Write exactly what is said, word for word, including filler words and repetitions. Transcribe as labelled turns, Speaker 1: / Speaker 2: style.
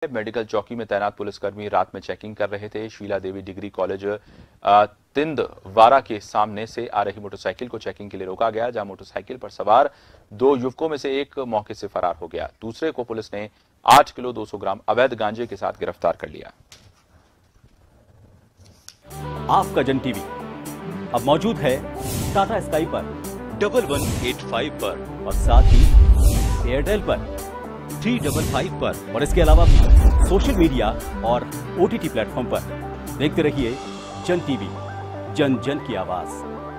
Speaker 1: Medical चौकी में तैनात पुलिसकर्मी रात में चेकिंग कर रहे थे। शीला देवी डिग्री कॉलेज तिंदवारा के सामने से आ रही मोटरसाइकिल को चेकिंग के लिए रोका गया, जहां मोटरसाइकिल पर सवार दो युवकों में से एक मौके से फरार हो गया। दूसरे को पुलिस ने आठ किलो दो सौ ग्राम अवैध गांजे के साथ गिरफ्तार कर लिया।
Speaker 2: आपका जन टीवी अब मौजूद है टाटा स्काई पर
Speaker 3: डबल वन एट फाइव पर
Speaker 2: और साथ ही एयरटेल पर
Speaker 3: थ्री डबल फाइव पर
Speaker 2: और इसके अलावा भी सोशल मीडिया और ओटीटी प्लेटफॉर्म पर। देखते रहिए जन टीवी, जन जन की आवाज।